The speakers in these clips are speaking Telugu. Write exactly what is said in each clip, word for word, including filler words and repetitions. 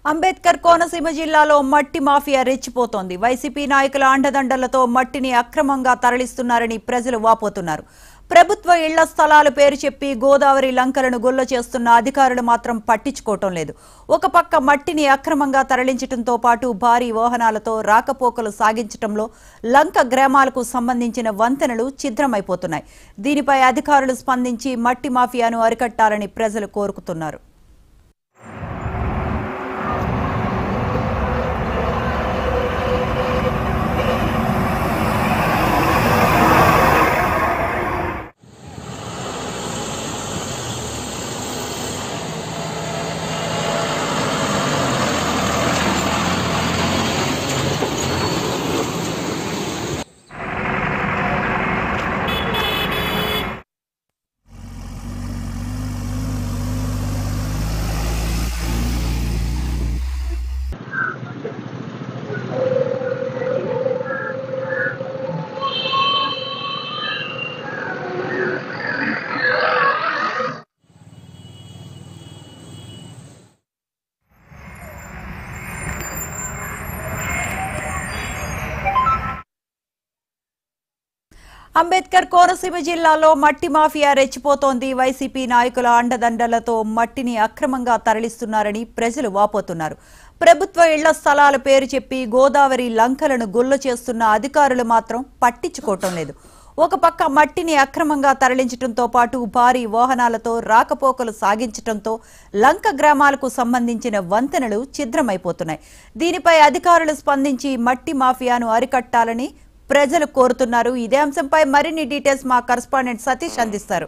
అంబేద్కర్ కోనసీమ జిల్లాలో మట్టి మాఫియా రెచ్చిపోతోంది. వైసీపీ నాయకుల అండదండలతో మట్టిని అక్రమంగా తరలిస్తున్నారని ప్రజలు వాపోతున్నారు. ప్రభుత్వ ఇళ్ల స్థలాలు పేరు చెప్పి గోదావరి లంకలను గొల్ల చేస్తున్న అధికారులు మాత్రం పట్టించుకోవటం లేదు. ఒక పక్క మట్టిని అక్రమంగా తరలించడంతో పాటు భారీ వాహనాలతో రాకపోకలు సాగించడంలో లంక గ్రామాలకు సంబంధించిన వంతెనలు ఛిద్రమైపోతున్నాయి. దీనిపై అధికారులు స్పందించి మట్టి మాఫియాను అరికట్టాలని ప్రజలు కోరుకుతున్నారు. అంబేద్కర్ కోనసీమ జిల్లాలో మట్టి మాఫియా రెచ్చిపోతోంది. వైసీపీ నాయకుల అండదండలతో మట్టిని అక్రమంగా తరలిస్తున్నారని ప్రజలు వాపోతున్నారు. ప్రభుత్వ ఇళ్ల స్థలాల పేరు చెప్పి గోదావరి లంకలను గుల్ల చేస్తున్న అధికారులు మాత్రం పట్టించుకోవటం లేదు. ఒక పక్క మట్టిని అక్రమంగా తరలించడంతో పాటు భారీ వాహనాలతో రాకపోకలు సాగించడంతో లంక గ్రామాలకు సంబంధించిన వంతెనలు ఛిద్రమైపోతున్నాయి. దీనిపై అధికారులు స్పందించి మట్టి మాఫియాను అరికట్టాలని ప్రజలు కోరుతున్నారు. ఇదే అంశంపై మరిన్ని డీటెయిల్స్ మా కరెస్పాండెంట్ సతీష్ అందిస్తారు.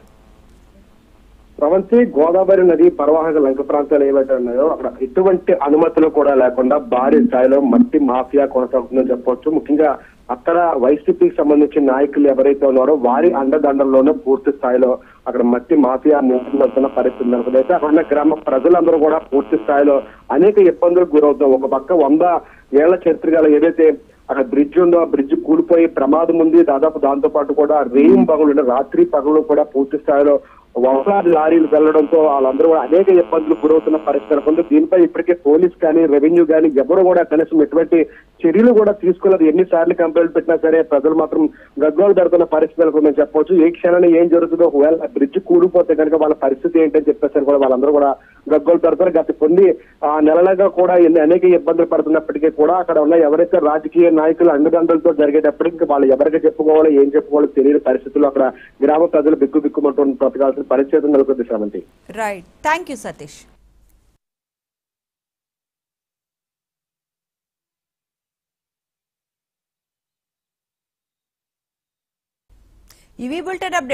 ప్రవంతి గోదావరి నది పరవాహక లంక ప్రాంతాలు ఏవైతే ఉన్నాయో అక్కడ ఎటువంటి అనుమతులు కూడా లేకుండా భారీ స్థాయిలో మట్టి మాఫియా కొనసాగుతుందని చెప్పవచ్చు. ముఖ్యంగా అక్కడ వైసీపీకి సంబంధించిన నాయకులు ఎవరైతే ఉన్నారో వారి అండదండల్లోనే పూర్తి స్థాయిలో అక్కడ మట్టి మాఫియా నిలుస్తున్న పరిస్థితి అయితే అక్కడ ఉన్న గ్రామ ప్రజలందరూ కూడా పూర్తి స్థాయిలో అనేక ఇబ్బందులకు గురవుతాం. ఒక పక్క వంద ఏళ్ల చరిత్ర ఏదైతే అక్కడ బ్రిడ్జ్ ఉందో ఆ బ్రిడ్జ్ కూలిపోయి ప్రమాదం ఉంది. దాదాపు దాంతో పాటు కూడా రెయిన్ పగులు రాత్రి పగులు కూడా పూర్తి స్థాయిలో వందలాది లారీలు వెళ్లడంతో వాళ్ళందరూ కూడా అనేక ఇబ్బందులు గురవుతున్న పరిస్థితి నెలకొంది. దీనిపై ఇప్పటికే పోలీస్ కానీ రెవెన్యూ కానీ ఎవరు కూడా కనీసం ఎటువంటి చర్యలు కూడా తీసుకోలేదు. ఎన్నిసార్లు కంప్లైంట్ పెట్టినా సరే ప్రజలు మాత్రం గగ్గోలు పెడుతున్న పరిస్థితి నెలకొందని చెప్పవచ్చు. ఏ క్షణాన్ని ఏం జరుగుతుందో ఒకవేళ బ్రిడ్జ్ కూలిపోతే కనుక వాళ్ళ పరిస్థితి ఏంటని చెప్పేసరి కూడా వాళ్ళందరూ కూడా గగ్గోలు పెడతారు. గత కొన్ని ఆ నెలలుగా కూడా అనేక ఇబ్బందులు పడుతున్నప్పటికీ కూడా అక్కడ ఉన్న ఎవరైతే రాజకీయ నాయకులు అండదండలతో జరిగేటప్పటికీ వాళ్ళు ఎవరికి చెప్పుకోవాలో ఏం చెప్పుకోవాలో తెలియని పరిస్థితుల్లో అక్కడ గ్రామ ప్రజలు బిక్కు బిక్కుమంటూ బ్రతకాల్సిన పరిస్థితి నెలకొంది. Sravanthi. Right, thank you Satish. ఇవి బులెటిన్ అప్డేట్.